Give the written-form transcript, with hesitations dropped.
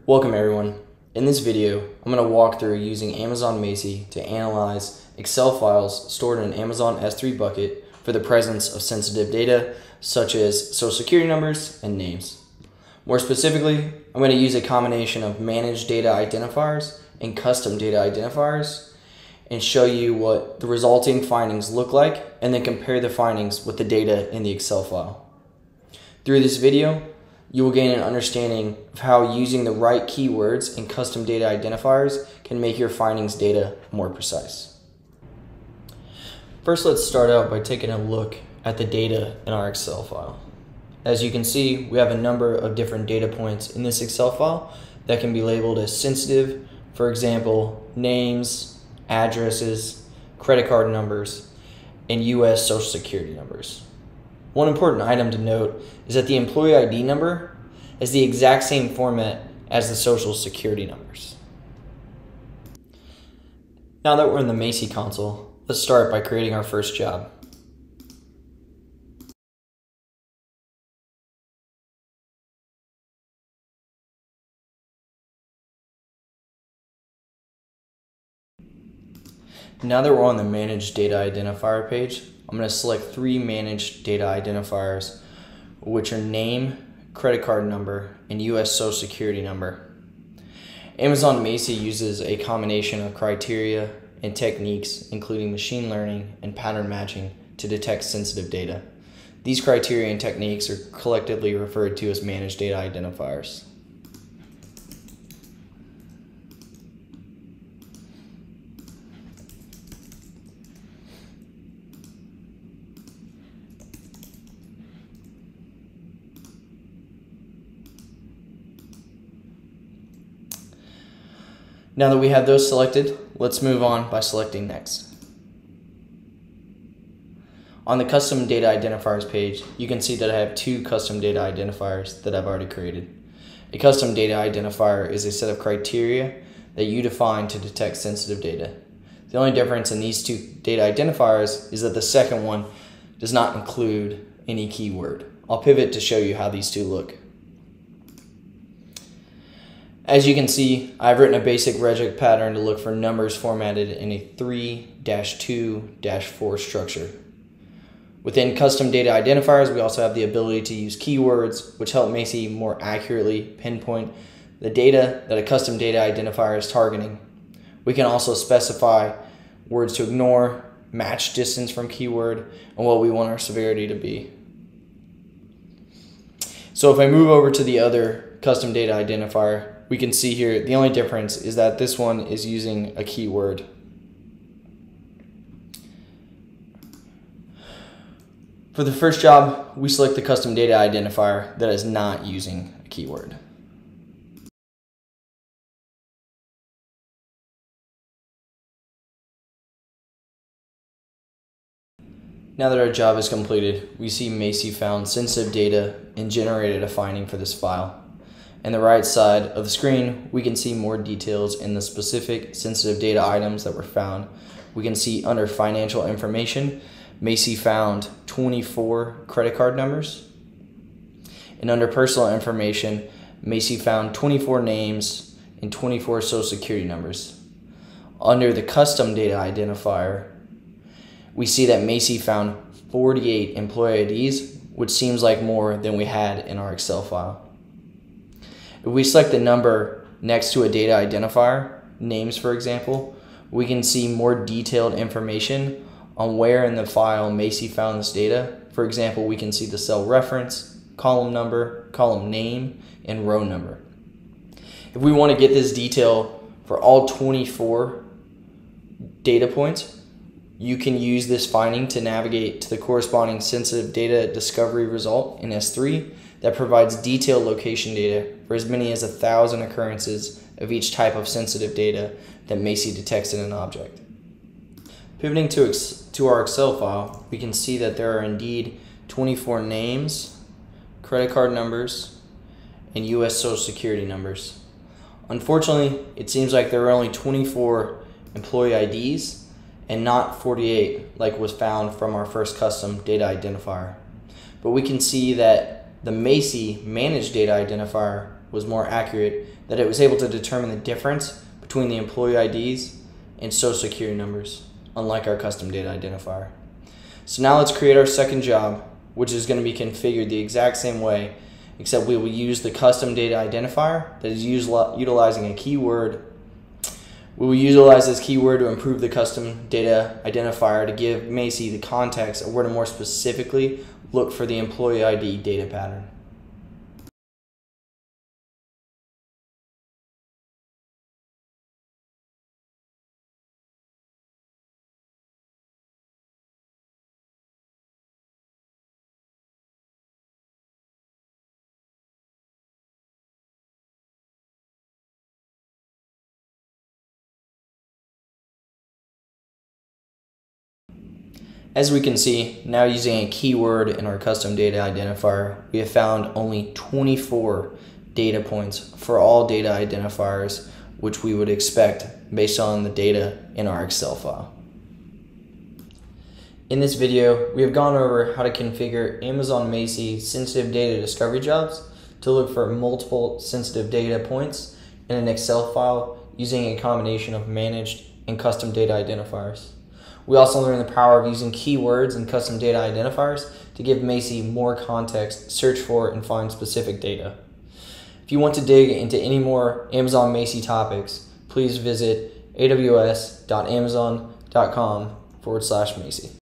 Welcome everyone. In this video, I'm going to walk through using Amazon Macie to analyze Excel files stored in an Amazon S3 bucket for the presence of sensitive data such as social security numbers and names. More specifically, I'm going to use a combination of managed data identifiers and custom data identifiers and show you what the resulting findings look like and then compare the findings with the data in the Excel file. Through this video, you will gain an understanding of how using the right keywords and custom data identifiers can make your findings data more precise. First, let's start out by taking a look at the data in our Excel file. As you can see, we have a number of different data points in this Excel file that can be labeled as sensitive. For example, names, addresses, credit card numbers, and US Social Security numbers. One important item to note is that the employee ID number is the exact same format as the Social Security numbers. Now that we're in the Macie console, let's start by creating our first job. Now that we're on the Manage Data Identifier page, I'm going to select three Managed Data Identifiers, which are name, credit card number, and US Social Security number. Amazon Macie uses a combination of criteria and techniques, including machine learning and pattern matching, to detect sensitive data. These criteria and techniques are collectively referred to as Managed Data Identifiers. Now that we have those selected, let's move on by selecting Next. On the Custom Data Identifiers page, you can see that I have two custom data identifiers that I've already created. A custom data identifier is a set of criteria that you define to detect sensitive data. The only difference in these two data identifiers is that the second one does not include any keyword. I'll pivot to show you how these two look. As you can see, I've written a basic regex pattern to look for numbers formatted in a 3-2-4 structure. Within custom data identifiers, we also have the ability to use keywords, which help Macie more accurately pinpoint the data that a custom data identifier is targeting. We can also specify words to ignore, match distance from keyword, and what we want our severity to be. So if I move over to the other custom data identifier, we can see here the only difference is that this one is using a keyword. For the first job, we select the custom data identifier that is not using a keyword. Now that our job is completed, we see Macie found sensitive data and generated a finding for this file. On the right side of the screen, we can see more details in the specific sensitive data items that were found. We can see under financial information, Macie found 24 credit card numbers. And under personal information, Macie found 24 names and 24 social security numbers. Under the custom data identifier, we see that Macie found 48 employee IDs, which seems like more than we had in our Excel file. If we select the number next to a data identifier, names for example, we can see more detailed information on where in the file Macie found this data. For example, we can see the cell reference, column number, column name, and row number. If we want to get this detail for all 24 data points, you can use this finding to navigate to the corresponding sensitive data discovery result in S3 that provides detailed location data for as many as 1,000 occurrences of each type of sensitive data that Macie detects in an object. Pivoting to our Excel file, we can see that there are indeed 24 names, credit card numbers, and US Social Security numbers. Unfortunately, it seems like there are only 24 employee IDs and not 48 like was found from our first custom data identifier. But we can see that the Macie Managed Data Identifier was more accurate, that it was able to determine the difference between the employee IDs and social security numbers, unlike our custom data identifier. So now let's create our second job, which is going to be configured the exact same way, except we will use the custom data identifier that is utilizing a keyword. We will utilize this keyword to improve the custom data identifier to give Macie the context of where to more specifically look for the employee ID data pattern. As we can see, now using a keyword in our custom data identifier, we have found only 24 data points for all data identifiers, which we would expect based on the data in our Excel file. In this video, we have gone over how to configure Amazon Macie sensitive data discovery jobs to look for multiple sensitive data points in an Excel file using a combination of managed and custom data identifiers. We also learned the power of using keywords and custom data identifiers to give Macie more context, search for, and find specific data. If you want to dig into any more Amazon Macie topics, please visit aws.amazon.com/Macie.